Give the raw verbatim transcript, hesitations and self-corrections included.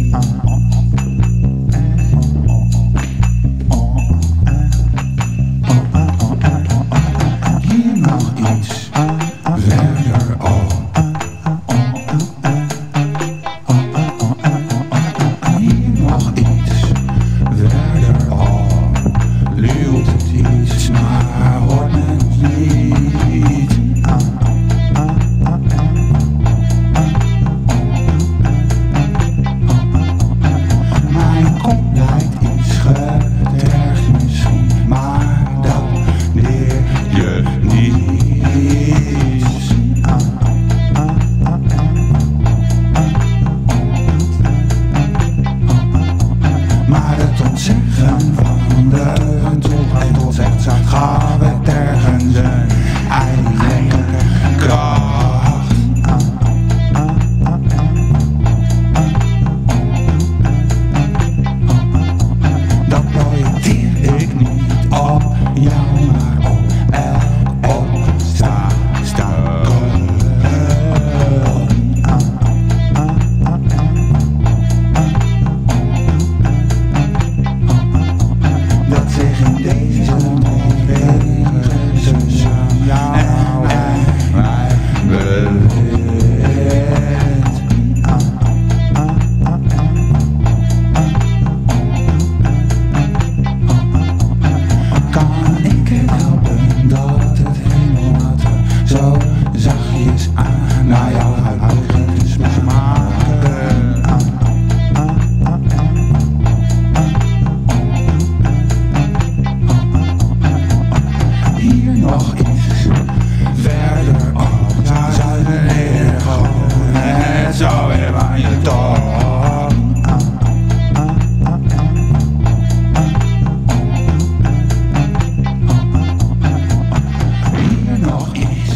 Hier nog iets verder al. Hier nog iets verder al. Luwt het iets, maar hoort men niet. Mijn kop lijkt iets getergd misschien, maar dat leer je niet. Maar het ontzeggen van de dolheid ontzegt zag gaf het ergens een eigen kracht. Dat projecteer ik niet op jou, maar op elk obstakel. Dat zich in deze bewegen tussen jou en mij bevindt. Kan ik het helpen dat het hemelwater zo zachtjes aan naar jouw huid begint te smaken? Hier nog iets verder op, zuiden liggen en zo weer aan je tong. Hier nog iets